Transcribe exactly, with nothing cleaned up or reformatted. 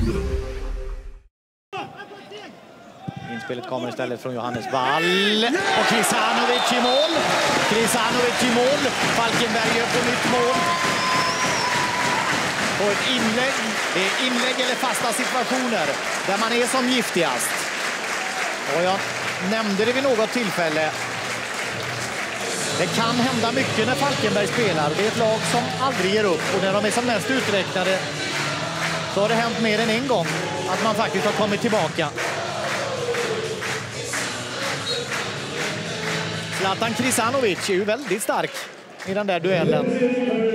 Inspelet kommer istället från Johannes Wall. Och Krisanovic i mål. Krisanovic i mål. Falkenberg gör på nytt mål. Och ett inlägg. Det är inlägg eller fasta situationer där man är som giftigast. Och jag nämnde det vid något tillfälle. Det kan hända mycket när Falkenberg spelar. Det är ett lag som aldrig ger upp. Och när de är som mest uträknade så har det hänt mer än en gång att man faktiskt har kommit tillbaka. Zlatan Krisanovic är ju väldigt stark i den där duellen.